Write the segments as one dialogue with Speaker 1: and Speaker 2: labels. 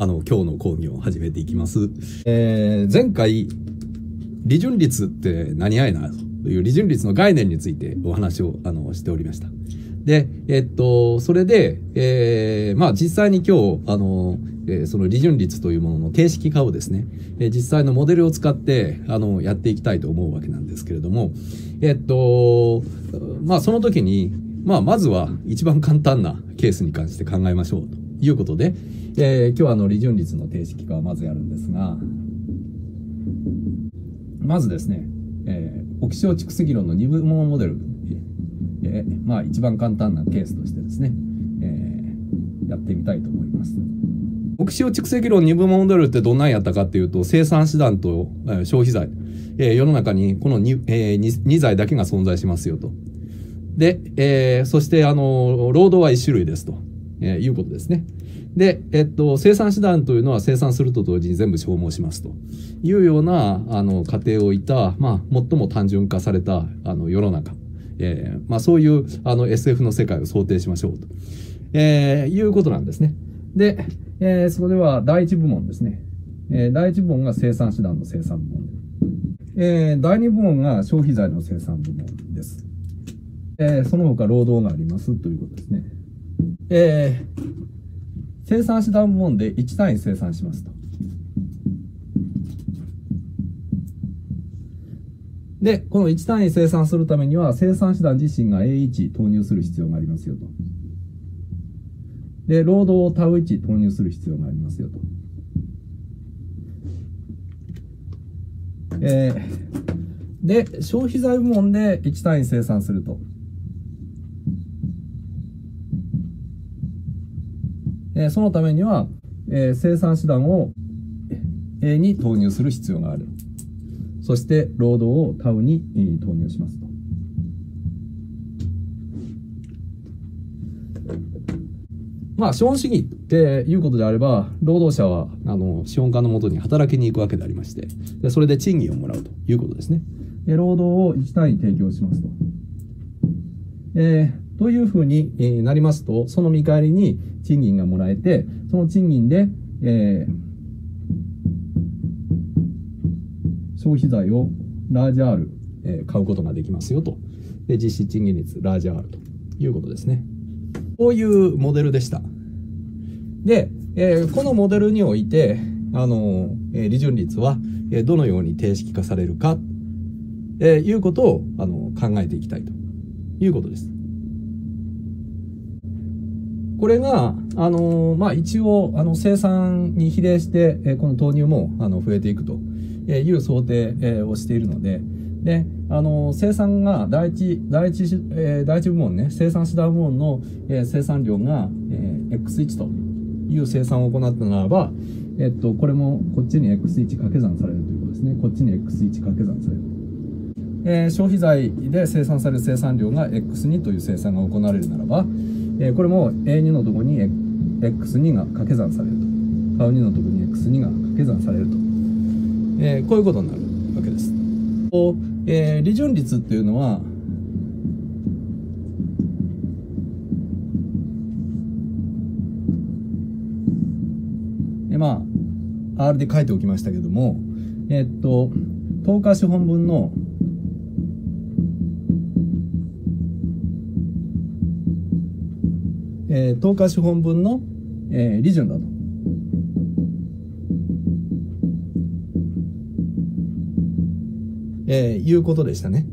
Speaker 1: 今日の講義を始めていきます。前回、利潤率って何やいなという利潤率の概念についてお話をしておりました。で、それで、実際に今日、その利潤率というものの定式化をですね、実際のモデルを使って、やっていきたいと思うわけなんですけれども、その時に、まずは一番簡単なケースに関して考えましょうということで、今日は利潤率の定式化をまずやるんですが、まずですね、沖小蓄積論の二分モデル、一番簡単なケースとしてですね、やってみたいと思います。沖小蓄積論二分モデルってどんなんやったかっていうと、生産手段と消費財、世の中にこの 2財だけが存在しますよと。で、そして労働は1種類ですと、いうことですね。で、生産手段というのは生産すると同時に全部消耗しますというような過程を置いた、最も単純化された世の中、そういう SF の世界を想定しましょうと、いうことなんですね。で、そこでは第一部門ですね。第一部門が生産手段の生産部門。第二部門が消費財の生産部門です。その他労働がありますということですね。生産手段部門で1単位生産しますと。で、この1単位生産するためには生産手段自身が A1 投入する必要がありますよと。で、労働をタウ1投入する必要がありますよと。で、消費財部門で1単位生産すると。そのためには、生産手段を A に投入する必要がある。そして、労働をタウに投入しますと。資本主義っていうことであれば、労働者は資本家のもとに働きに行くわけでありまして、でそれで賃金をもらうということですね。で労働を1単位提供しますと。というふうになりますと、その見返りに賃金がもらえて、その賃金で、消費財をラージ R、買うことができますよと。で、実質賃金率ラージ R ということですね。こういうモデルでした。で、このモデルにおいて、利潤率はどのように定式化されるか、いうことを考えていきたいということです。これが、一応、生産に比例して、この投入も、増えていくという想定、をしているので、で、生産が第一部門ね、生産手段部門の、生産量が、X1 という生産を行ったならば、これもこっちに X1 掛け算されるということですね。こっちに X1 掛け算される。消費財で生産される生産量が X2 という生産が行われるならば、これも A2 のところに X2 が掛け算されると。タウ2のところに X2 が掛け算されると。こういうことになるわけです。利潤率っていうのは、R で書いておきましたけども、等価資本分の等価資本分の、利潤だと。いうことでしたね。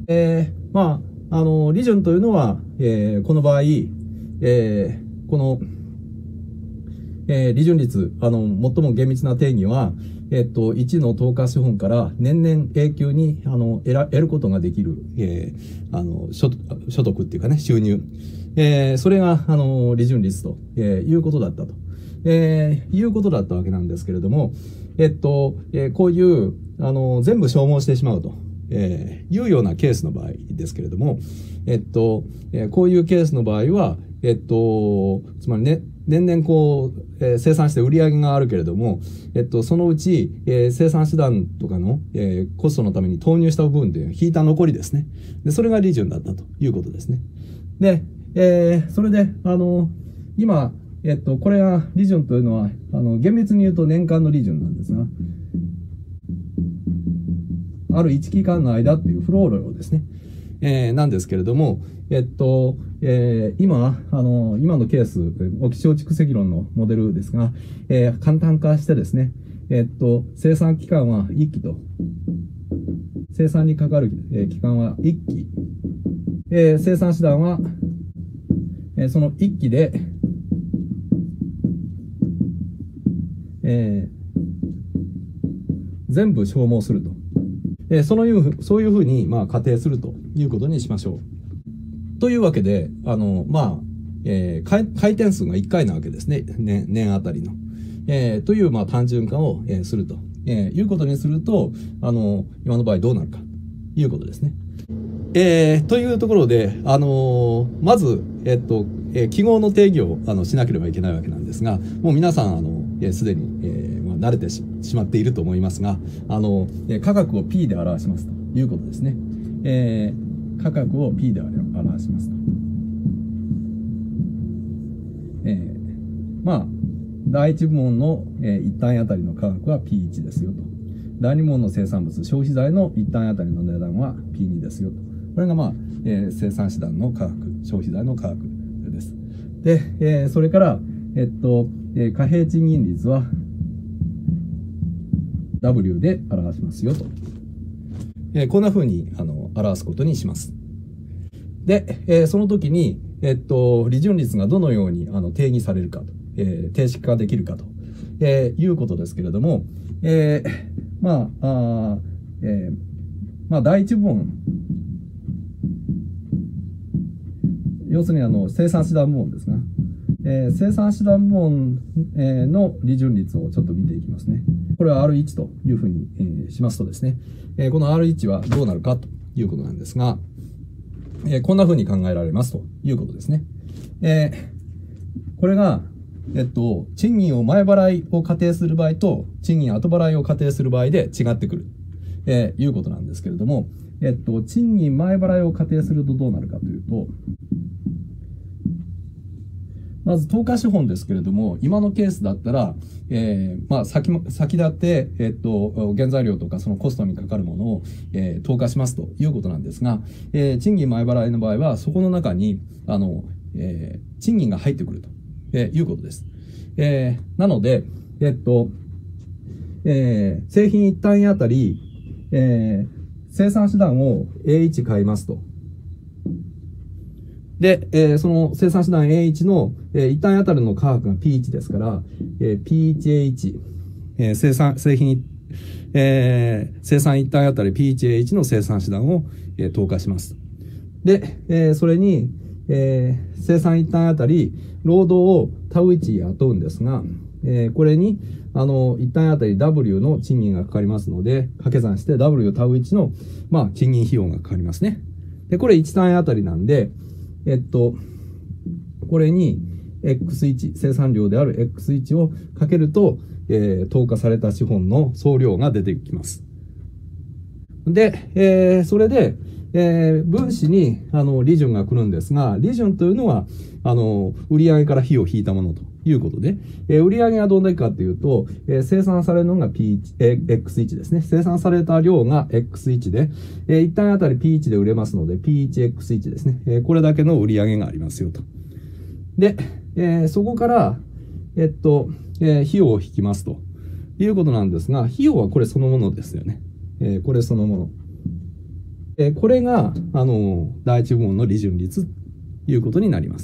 Speaker 1: 利潤というのは、この場合、この、利潤率、最も厳密な定義は、1の等価資本から年々永久に、得ることができる、所得っていうかね、収入。それが、利潤率と、いうことだったと。いうことだったわけなんですけれども、こういう、全部消耗してしまうと、いうようなケースの場合ですけれども、こういうケースの場合は、つまりね、年々生産して売り上げがあるけれども、そのうち、生産手段とかの、コストのために投入した部分で引いた残りですね。で、それが利潤だったということですね。で、それで、今、 これは、利潤というのは、厳密に言うと年間の利潤なんですが、ある1期間の間っていうフロー量ですね。なんですけれども、今のケース、気象蓄積論のモデルですが、簡単化してですね、生産期間は1期と、生産にかかる、期間は1期、生産手段は、その1期で、全部消耗すると。そういうふうに、仮定するということにしましょう。というわけで、回転数が1回なわけですね。年あたりの。という、単純化を、すると、いうことにすると、今の場合どうなるか、ということですね。というところで、まず、記号の定義をしなければいけないわけなんですが、もう皆さん、すでに、慣れてしまっていると思いますが、価格を P で表しますということですね。価格を P で表しますと。第一部門の、一単位あたりの価格は P1 ですよと。第二部門の生産物、消費財の一単位あたりの値段は P2 ですよと。これが生産手段の価格、消費財の価格です。で、それから、貨幣賃金率は W で表しますよと。こんな風に表すことにします。で、その時に、利潤率がどのように定義されるかと、定式化できるかと、いうことですけれども、第一部門、要するに生産手段部門ですが、生産手段部門の利潤率をちょっと見ていきますね。これは R1 というふうにしますとですね、この R1 はどうなるかということなんですが、こんなふうに考えられますということですね。これが、賃金を前払いを仮定する場合と、賃金後払いを仮定する場合で違ってくる、いうことなんですけれども、賃金前払いを仮定するとどうなるかというと、まず、投下資本ですけれども、今のケースだったら、先立って、原材料とかそのコストにかかるものを、投下しますということなんですが、賃金前払いの場合は、そこの中に、賃金が入ってくると、いうことです。なので、製品1単位あたり、生産手段を A1 買いますと。で、その生産手段 A1 の、一単位あたりの価格が P1 ですから、P1A1、生産一単位あたり P1A1 の生産手段を、投下します。で、それに、生産一単位あたり労働をタウ1雇うんですが、これに、一単位あたり W の賃金がかかりますので、掛け算して W タウ1の、賃金費用がかかりますね。で、これ1単位あたりなんで、これに X1、生産量である X1 をかけると、投下された資本の総量が出てきます。で、それで、分子に、利潤が来るんですが、利潤というのは、売上から費用を引いたものということで、売上はどんだけかというと、生産されるのが X1 ですね。生産された量が X1 で、一単あたり P1 で売れますので、P1X1 ですね。これだけの売上がありますよと。で、そこから、費用を引きますということなんですが、費用はこれそのものですよね。これそのもの。これが、第一部門の利潤率ということになります。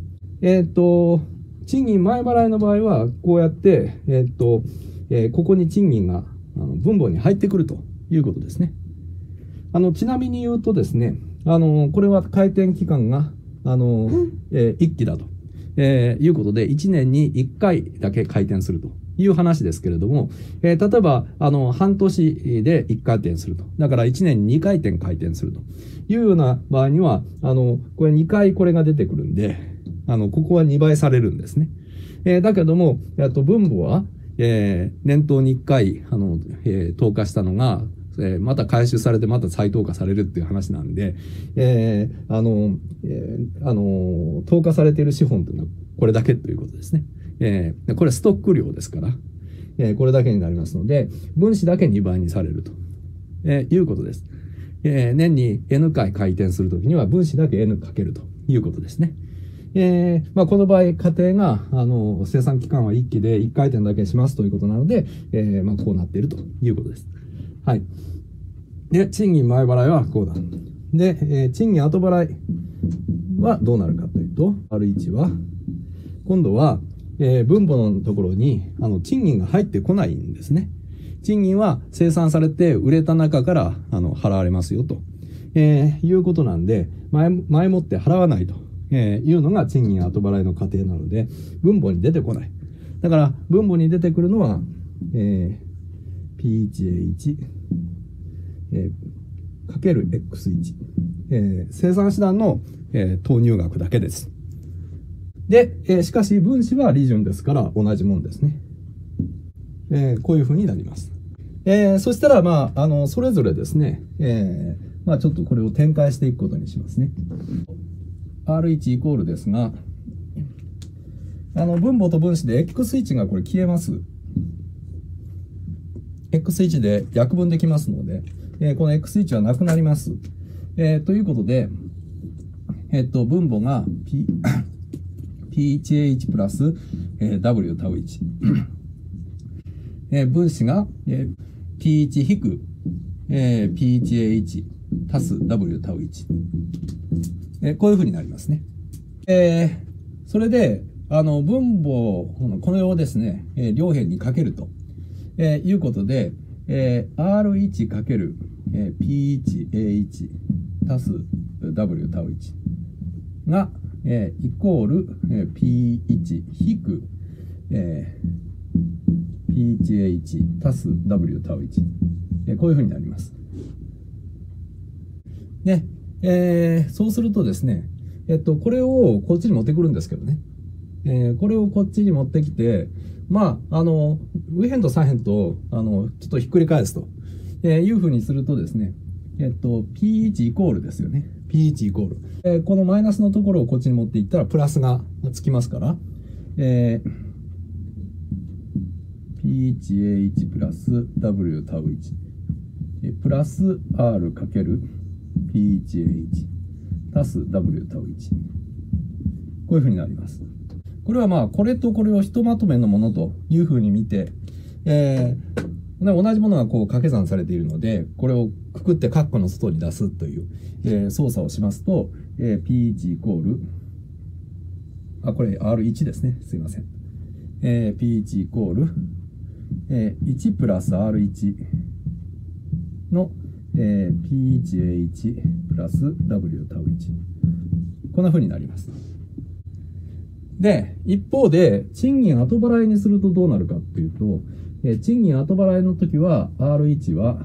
Speaker 1: 賃金前払いの場合は、こうやって、ここに賃金が分母に入ってくるということですね。ちなみに言うとですね、これは回転期間が、1期だと、いうことで、1年に1回だけ回転するという話ですけれども、例えば、半年で1回転すると。だから1年に2回転回転するというような場合には、これ2回これが出てくるんで、ここは2倍されるんですね。だけども、分母は、年頭に1回、投下したのが、また回収されてまた再投下されるっていう話なんで、投下されている資本というのはこれだけということですね。これストック量ですから、これだけになりますので、分子だけ2倍にされると、いうことです。年に N 回回転するときには分子だけ N かけるということですね。この場合、過程が、生産期間は1期で1回転だけしますということなので、こうなっているということです。はい。で、賃金前払いはこうだ。で、賃金後払いはどうなるかというと、R1 は、今度は、分母のところに、賃金が入ってこないんですね。賃金は生産されて売れた中から、払われますよと、いうことなんで、前もって払わないと。いうのが賃金後払いの過程なので、分母に出てこない。だから、分母に出てくるのは、P1A1、かける X1、生産手段の、投入額だけです。で、しかし分子は利潤ですから同じもんですね。こういうふうになります。そしたら、それぞれですね、ちょっとこれを展開していくことにしますね。R1 イコールですが、分母と分子で X1 がこれ消えます。X1 で約分できますので、この X1 はなくなります。ということで、分母が P1A1 プラス、W タウ1。分子が、P1 引く、P1A1 足す W タウ1。こういうふうになりますね。それで、分母、これをですね、両辺にかけると、いうことで、R1 かける、P1A1 足す W タウ1が、イコール、P1 引く、P1A1 足す W タウ1。こういうふうになります。ね。そうするとですね、これをこっちに持ってくるんですけどね。これをこっちに持ってきて、上辺と左辺と、ちょっとひっくり返すと、いうふうにするとですね、P1 イコールですよね。P1 イコール。このマイナスのところをこっちに持っていったら、プラスがつきますから、P1A1 プラス W タウ1、プラス R かけるP1A1 足す W タウ1。こういうふうになります。これはこれとこれをひとまとめのものというふうに見て、同じものがこう掛け算されているので、これをくくってカッコの外に出すという、操作をしますと、P1 イコール、これ R1 ですね。すいません。P1 イコール、1プラス R1 の、P1A1 プラス W タウ1。こんな風になります。で、一方で、賃金後払いにするとどうなるかっていうと、賃金後払いの時は、R1 は、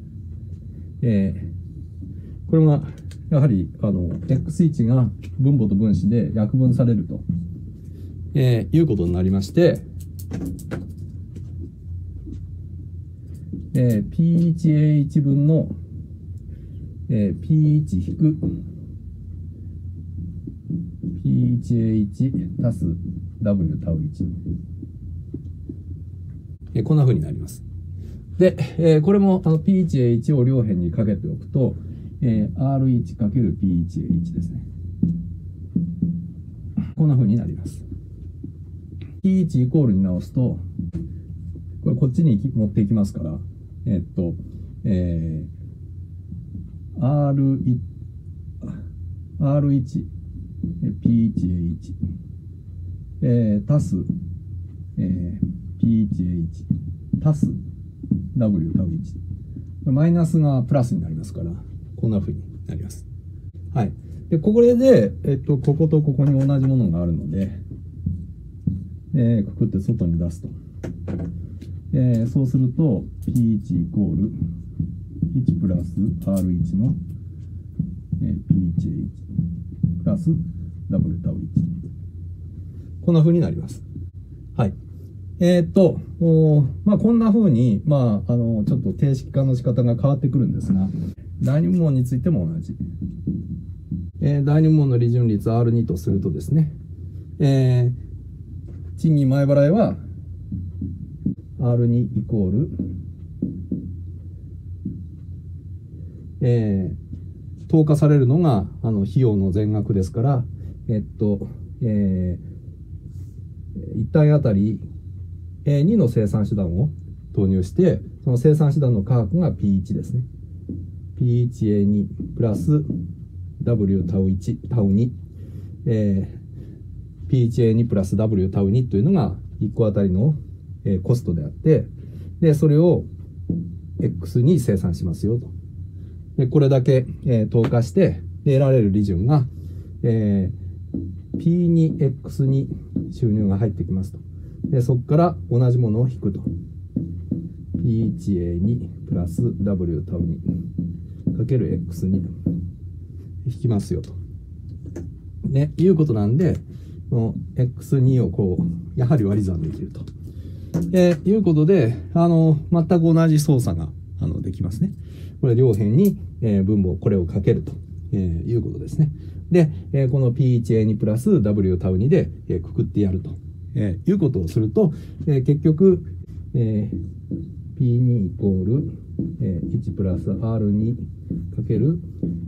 Speaker 1: これが、やはり、X1 が分母と分子で約分されると、いうことになりまして、P1A1 分の、P1 引く P1A1 足す W タウ1。こんな風になります。で、これもP1A1 を両辺にかけておくと、R1 かける P1A1 ですね。こんな風になります。P1 イコールに直すと、これこっちに持っていきますから、R1、P1A1、足す、P1A1、足す W タウ1。マイナスがプラスになりますから、こんな風になります。はい。で、これで、こことここに同じものがあるので、くくって外に出すと。そうすると、P1 イコール、1プラス R1 の、P1A1 プラス W タウ1。こんな風になります。はい。こんな風に、ちょっと定式化の仕方が変わってくるんですが、第二部門についても同じ。第二部門の利潤率 R2 とするとですね、 賃金前払いは R2 イコール、投下されるのが費用の全額ですから、一体あたり 2の生産手段を投入して、その生産手段の価格が P1 ですね。P1A2 プラス W タウ1、タウ2、P1A2 プラス W タウ2というのが1個あたりのコストであって、で、それを X に生産しますよと。で、これだけ投下して、で得られる利潤が、P2X に収入が入ってきますと。で、そこから同じものを引くと。P1A2 プラス W タウ2かける X に引きますよと。ね、いうことなんで、この X2 をこう、やはり割り算できると。いうことで、全く同じ操作ができますね。これ両辺に分母、これをかけるということですね。で、この P1A2 プラス W タウ2でくくってやるということをすると、結局、P2 イコール1プラス R2 かける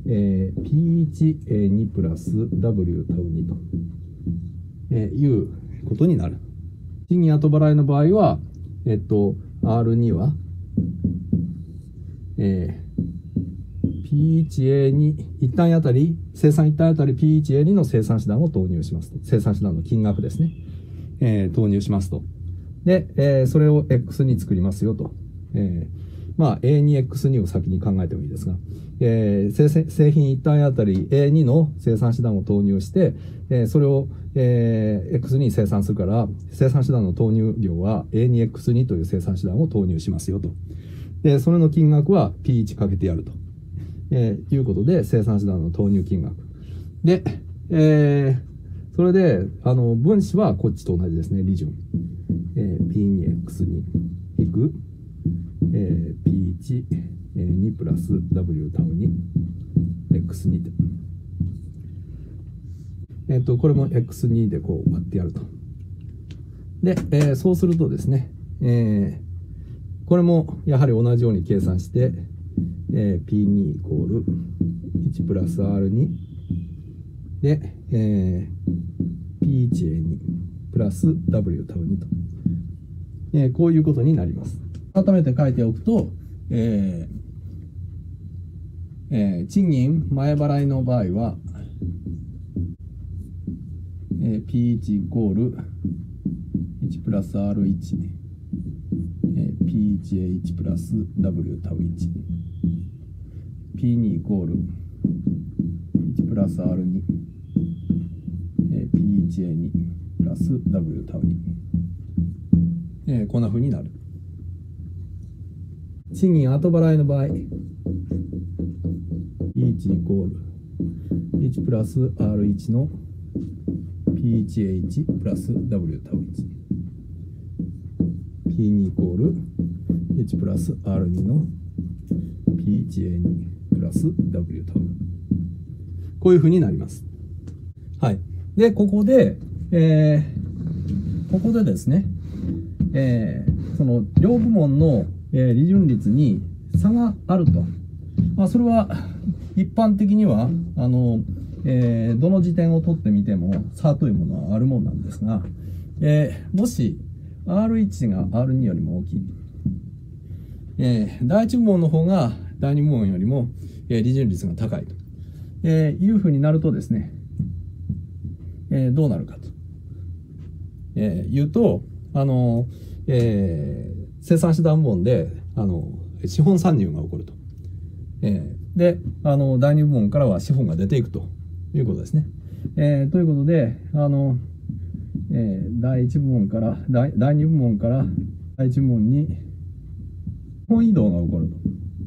Speaker 1: P1A2 プラス W タウ2ということになる。賃金後払いの場合は、R2 は、P1A2、一単あたり、生産一単あたり P1A2 の生産手段を投入しますと。生産手段の金額ですね。投入しますと。で、それを X に作りますよと。まあ、A2X2 を先に考えてもいいですが、製品一単あたり A2 の生産手段を投入して、それを、X に生産するから、生産手段の投入量は A2X2 という生産手段を投入しますよと。で、それの金額は P1 かけてやると。いうことで、生産手段の投入金額。で、それで、分子はこっちと同じですね、利潤。P2X2 引く、P1、2プラス W タウ2、X2 で。これも X2 でこう割ってやると。で、そうするとですね、これもやはり同じように計算して、P2 イコール1プラス R2 で、P1A2 プラス W タウ2と、こういうことになります。改めて書いておくと、賃金前払いの場合は、P1 イコール1プラス R1、P1A1 プラス W タウ1、P2 イコール1プラス R2、P1A2 プラス W タウ2、こんな風になる。賃金後払いの場合、P1 イコール1プラス R1 の P1A1 プラス W タウ1、P2 イコール1プラス R2 の P1A2 プラス W タウ。こういうふうになります。はい。で、ここでですね、その両部門の利潤率に差があると。まあ、それは一般的にはどの時点を取ってみても差というものはあるものなんですが、もし R1 が R2 よりも大きい、第一部門の方が第二部門よりも利潤率が高いと、いうふうになるとですね、どうなるかと、いうと、生産手段部門で資本参入が起こると。で、第二部門からは資本が出ていくということですね。ということで、第一部門から、第二部門から第一部門に資本移動が起こると。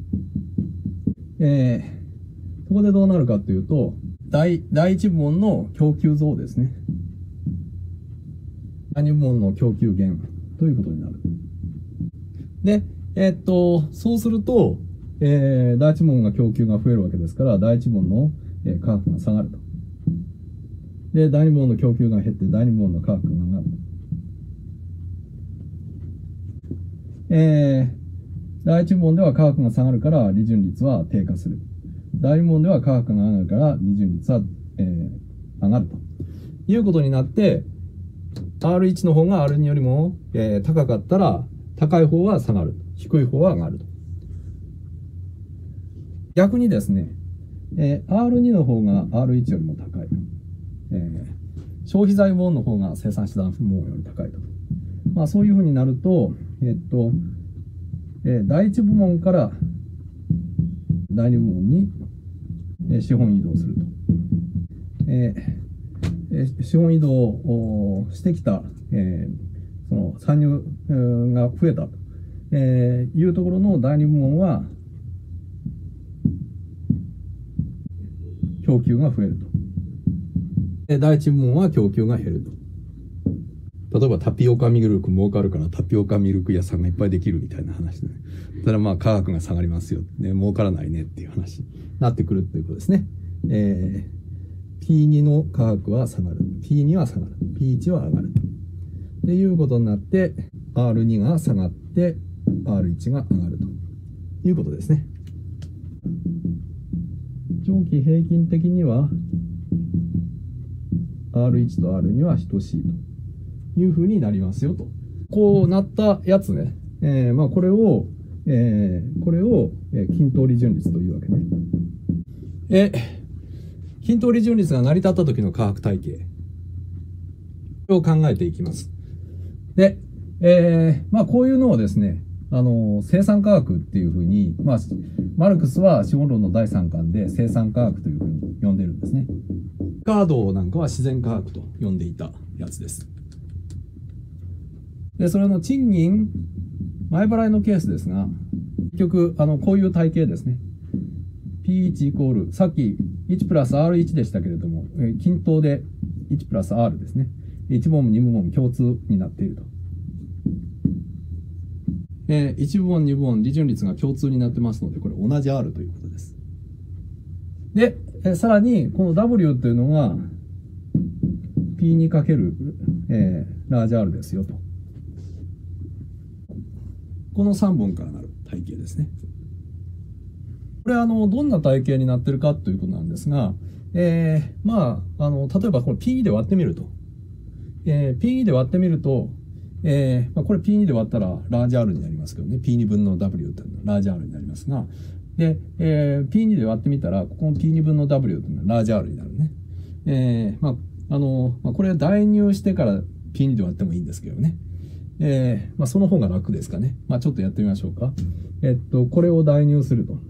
Speaker 1: そこでどうなるかというと、第一部門の供給増ですね。第二部門の供給減ということになる。で、そうすると、第一部門が供給が増えるわけですから、第一部門の価格が下がると。で、第二部門の供給が減って、第二部門の価格が上がる。 第一部門では価格が下がるから利潤率は低下する。第二部門では価格が上がるから利潤率は、上がるということになって、R1 の方が R2 よりも、高かったら高い方は下がる。低い方は上がると。逆にですね、R2 の方が R1 よりも高い。消費財部門の方が生産資産部門より高いと。まあそういうふうになると、第一部門から第二部門に資本移動すると。資本移動をしてきた、その参入が増えたというところの第二部門は供給が増えると。第一部門は供給が減ると。例えばタピオカミルク儲かるからタピオカミルク屋さんがいっぱいできるみたいな話で、ね、ただまあ価格が下がりますよ、ね、儲からないねっていう話になってくるということですね。P2 の価格は下がる。P2 は下がる。P1 は上がる。っていうことになって、R2 が下がって、R1 が上がるということですね。長期平均的には、R1 と R2 は等しいというふうになりますよと。こうなったやつね。まあこれを均等利潤率というわけね。均等利潤率が成り立った時の価格体系を考えていきます。で、まあこういうのをですね、生産価格っていうふうに、まあ、マルクスは資本論の第3巻で生産価格というふうに呼んでるんですね。カードなんかは自然価格と呼んでいたやつです。で、それの賃金、前払いのケースですが、結局、こういう体系ですね。P1 イコール、さっき1プラス R1 でしたけれども、均等で1プラス R ですね。1部門、2部門共通になっていると。1部門、2部門、利潤率が共通になってますので、これ同じ R ということです。で、さらに、この W というのが P2 かける、ラージ R ですよと。この3本からなる体系ですね。これはどんな体系になってるかということなんですが、まあ、例えばこれ P2 で割ってみると。P2 で割ってみると、まあ、これ P2 で割ったらラージ R になりますけどね。P2 分の W というのはラージ R になりますが、で、P2 で割ってみたら、ここの P2 分の W というのはラージ R になるね。まあ、これ代入してから P2 で割ってもいいんですけどね。まあ、その方が楽ですかね。まあ、ちょっとやってみましょうか。これを代入すると。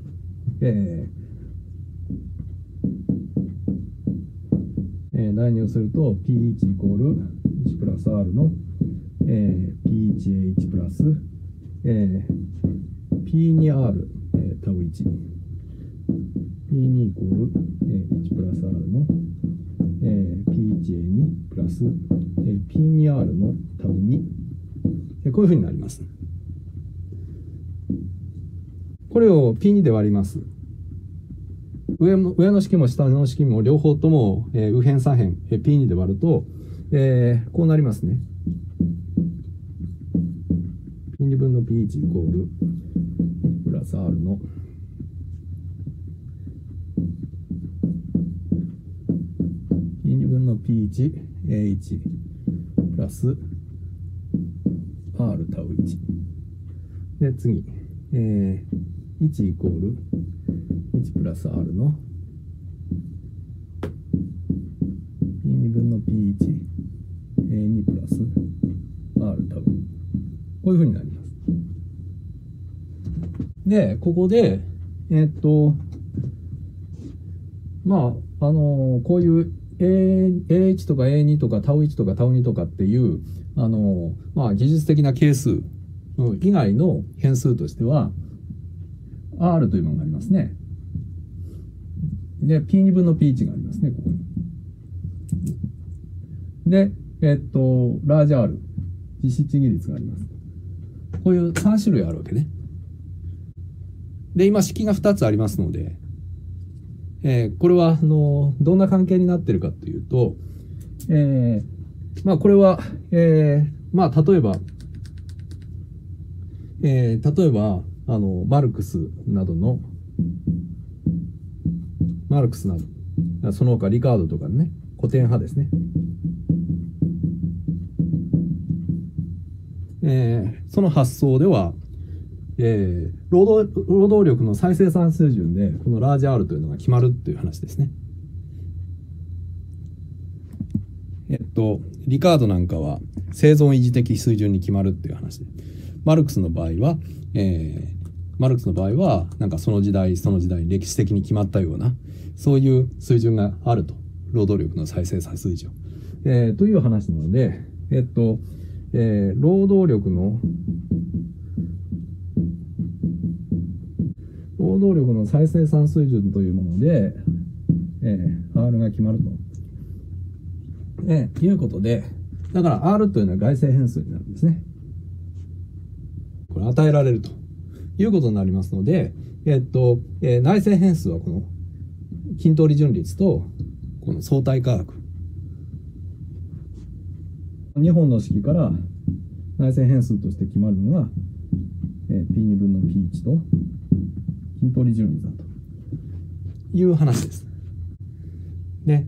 Speaker 1: 代入すると P1 イコール1プラス R の、P1A1 プラス、P2R、タウ1。P2 イコール、1プラス R の、P1A2 プラス、P2R のタウ2。こういうふうになります。これを P2 で割ります。上の式も下の式も両方とも、右辺左辺、P2 で割ると、こうなりますね。P2 分の P1 イコールプラス R のP2 分の P1、A1 プラス R タウ1。で、次、1イコール1プラス R の P2 分の P1、A2 プラス R タウ。こういうふうになります。で、ここで、まあ、こういう A1 とか A2 とかタウ1とかタウ2とかっていう、まあ、技術的な係数以外の変数としては、R というものがありますね。で、P2 分の P1 がありますね、ここに。で、ラージ R、実質値率があります。こういう3種類あるわけね。で、今、式が2つありますので、これは、どんな関係になっているかというと、まあ、これは、まあ、例えば、 例えば、マルクスなど、その他リカードとかのね、古典派ですね。その発想では、労働力の再生産水準で、このラージ R というのが決まるっていう話ですね。リカードなんかは生存維持的水準に決まるっていう話で、マルクスの場合は、なんかその時代に歴史的に決まったような、そういう水準があると。労働力の再生産水準。という話なので、労働力の再生産水準というもので、R が決まると。いうことで、だから R というのは外生変数になるんですね。これ与えられるということになりますので、内生変数はこの均等利順率とこの相対化学。2本の式から内生変数として決まるのが、P2 分の P1 と均等利順率だという話です。で、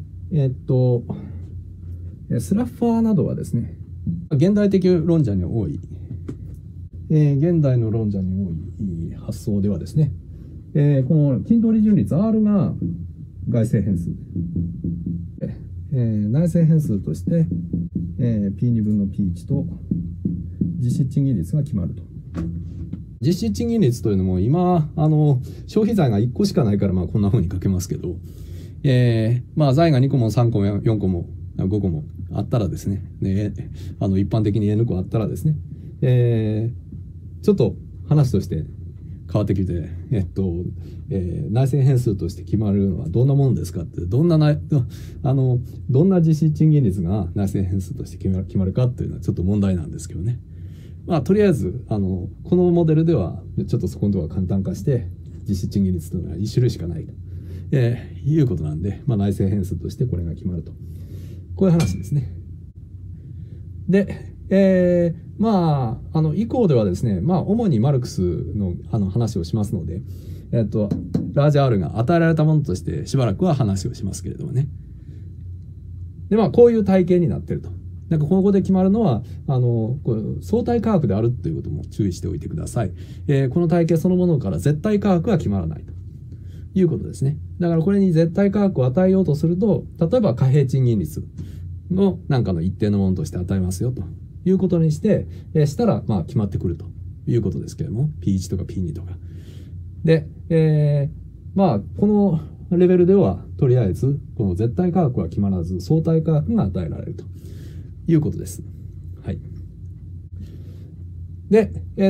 Speaker 1: スラッファーなどはですね、現代的論者に多い、現代の論者に多い発想ではですね、この均等利順率 R が外生変数、内生変数として、P2 分の P1 と実質賃金率が決まると。実質賃金率というのも今消費財が1個しかないからこんな風に書けますけど、財が2個も3個も4個も5個もあったらですね、一般的に N 個あったらですね、ちょっと話として変わってきて、内生変数として決まるのはどんなものですかって、どんな実質賃金率が内生変数として決まるかっていうのはちょっと問題なんですけどね。とりあえずこのモデルではちょっとそこのところは簡単化して実質賃金率というのは1種類しかないと、いうことなんで、内生変数としてこれが決まると、こういう話ですね。で、以降ではですね、主にマルクスの話をしますので、ラージ R が与えられたものとしてしばらくは話をしますけれどもね。で、こういう体系になっていると。なんかここで決まるのは相対化学であるということも注意しておいてください。この体系そのものから絶対化学は決まらないということですね。だからこれに絶対化学を与えようとすると、例えば貨幣賃金率のなんかの一定のものとして与えますよということにして、したら決まってくるということですけれども、P1 とか P2 とか。で、このレベルではとりあえずこの絶対化学は決まらず相対化学が与えられるということです。はい。で、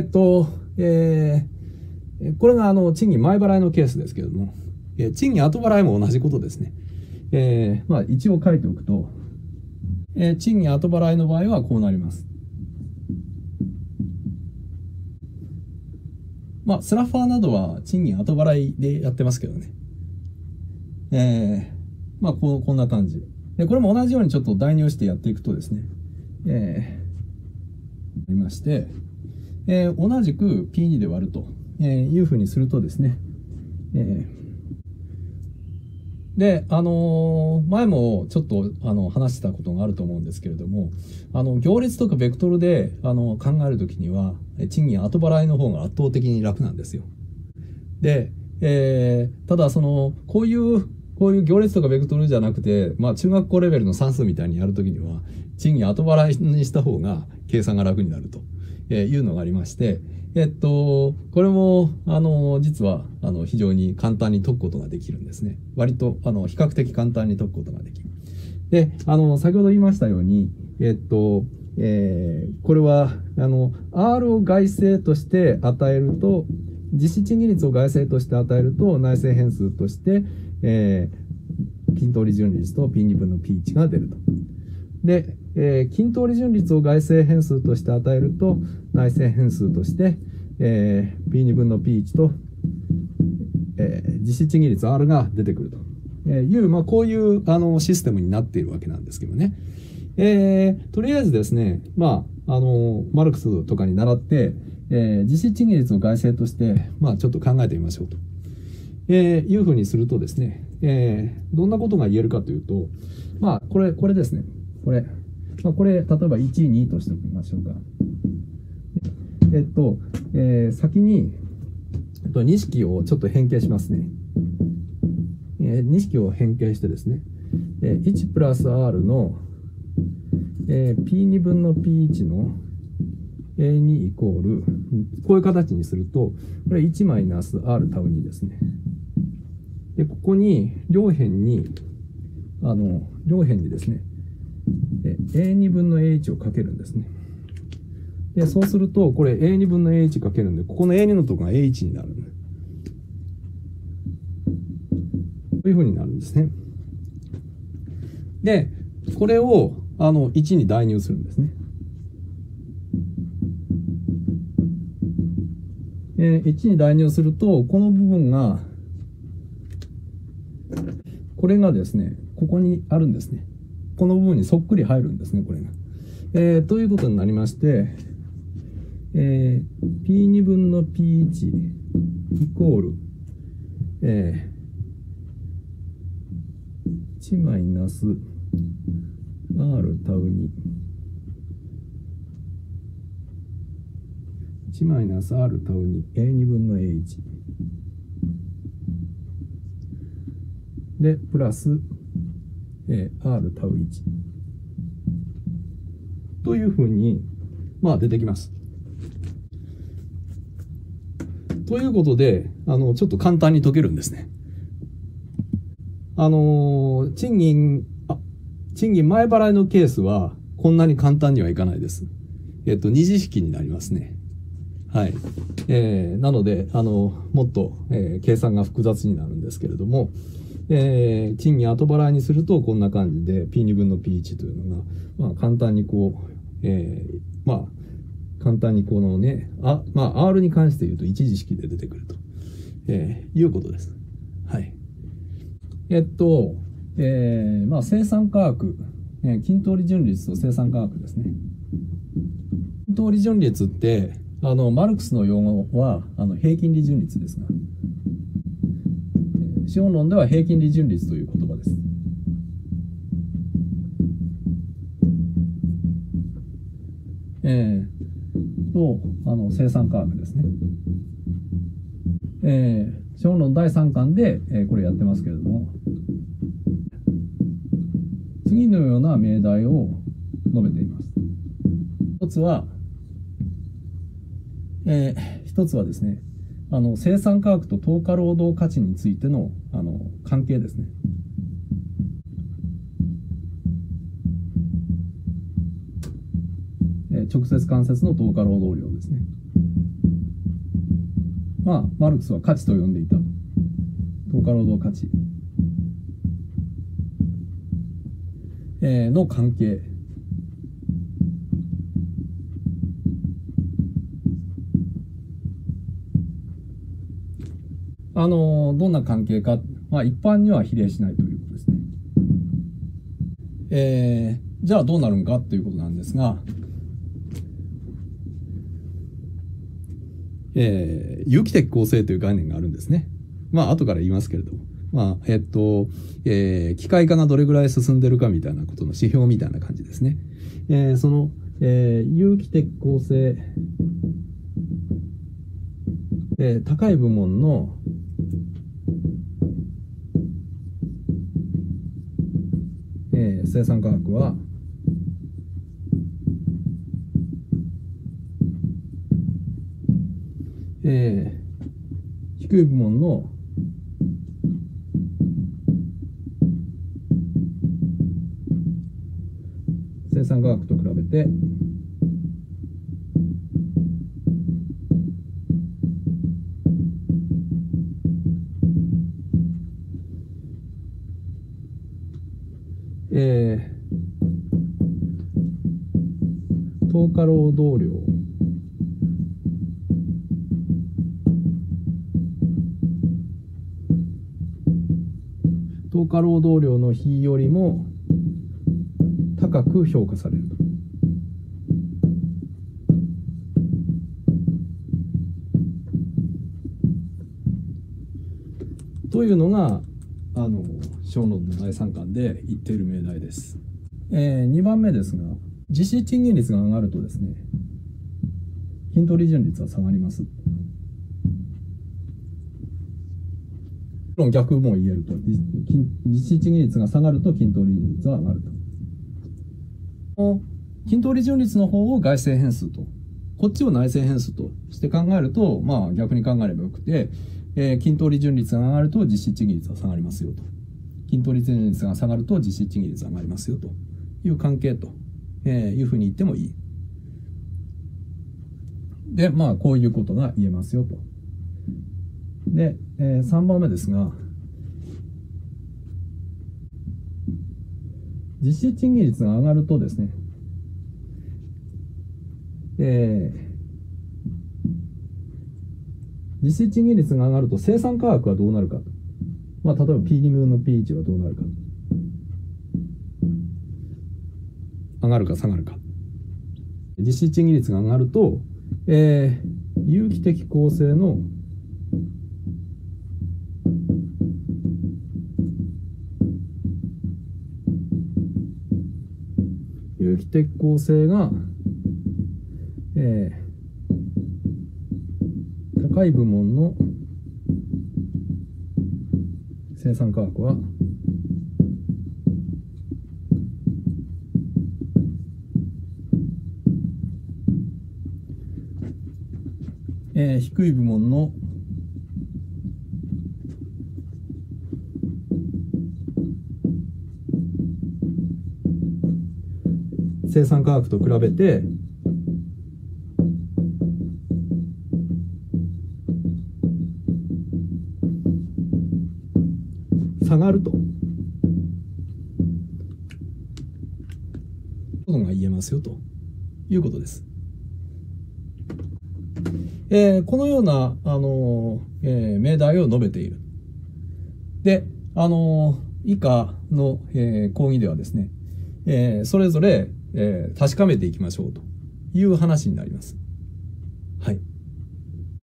Speaker 1: これが賃金前払いのケースですけれども、賃金後払いも同じことですね。一応書いておくと、賃金後払いの場合はこうなります。スラッファーなどは賃金後払いでやってますけどね。こんな感じ。で、これも同じようにちょっと代入してやっていくとですね、ありまして、同じく P2 で割るというふうにするとですね、で、前もちょっと話したことがあると思うんですけれども、行列とかベクトルで考えるときには、賃金後払いの方が圧倒的に楽なんですよ。で、ただこういう行列とかベクトルじゃなくて、中学校レベルの算数みたいにやるときには、賃金後払いにした方が計算が楽になるというのがありまして、これも、実は、非常に簡単に解くことができるんですね。割と、比較的簡単に解くことができる。で、先ほど言いましたように、これは、R を外生として与えると、実質賃金率を外生として与えると、内生変数として、均等利順率と P2 分の P1 が出ると。で、均等利順率を外生変数として与えると、内生変数として、P2 分の P1 と、実質賃金率 R が出てくるという、こういうシステムになっているわけなんですけどね。とりあえずですね、マルクスとかに習って、 実質賃金率の概成として、まあ、ちょっと考えてみましょうと、いうふうにするとですね、どんなことが言えるかというと、まあ、これですね。これ、例えば1、2としておきましょうか。先に、2式をちょっと変形しますね。2式を変形してですね、1プラス R の、P2 分の P1 の A2 イコール、こういう形にすると、これ1マイナス R タウ2ですね。で、ここに、両辺にですね、A2 分の A1 をかけるんですね。で、そうすると、これ A2 分の A1 かけるんで、ここの A2 のところが A1 になる。というふうになるんですね。で、これを、1に代入するんですね。1に代入すると、この部分が、これがですね、ここにあるんですね。この部分にそっくり入るんですね、これが。ということになりまして、P2 分の P1 イコール、1マイナス R タウ2。1マイナス R タウ2、A2 分の A1。で、プラス、R タウ1。というふうに、まあ出てきます。ということで、ちょっと簡単に解けるんですね。賃金前払いのケースは、こんなに簡単にはいかないです。二次式になりますね。はい。なので、もっと、計算が複雑になるんですけれども、賃金後払いにするとこんな感じで P2 分の P1 というのが、まあ簡単にこう、簡単にこのね、R に関して言うと一次式で出てくると、いうことです。はい。生産価格、均等利潤率と生産価格ですね。均等利潤率って、マルクスの用語は、平均利潤率ですが、資本論では平均利潤率という言葉です。生産価格ですね。資本論第3巻で、これやってますけれども、次のような命題を述べています。一つはですね、生産価格と等価労働価値についての、関係ですね。直接間接の等価労働量ですね。マルクスは価値と呼んでいた。等価労働価値、の関係。どんな関係か、一般には比例しないということですね。じゃあどうなるんかということなんですが、有機的構成という概念があるんですね。後から言いますけれども。機械化がどれぐらい進んでるかみたいなことの指標みたいな感じですね。その、有機的構成、高い部門の生産価格は低い部門の生産価格と比べて等価労働量等価労働量の比よりも高く評価されるというのが小論の第3巻で言っている命題です。2番目ですが、実質賃金率が上がるとですね、均等利潤率は下がります。逆も言えると、実質賃金率が下がると均等利潤率は上がると。均等利潤率の方を外生変数と、こっちを内生変数として考えると、まあ逆に考えればよくて、均等利潤率が上がると実質賃金率は下がりますよと。均等利潤率が下がると実質賃金率が上がりますよという関係と、いうふうに言ってもいい。で、まあこういうことが言えますよと。で、3番目ですが、実質賃金率が上がるとですね、実質賃金率が上がると生産価格はどうなるかと。まあ、例えば P2 分の P1 はどうなるか。上がるか下がるか。実質賃金率が上がると、有機的構成の有機的構成が、高い部門の生産価格は低い部門の生産価格と比べて下がるとことが言えますよということです。このような命題を述べている。で、以下の、講義ではですね、それぞれ、確かめていきましょうという話になります。はい。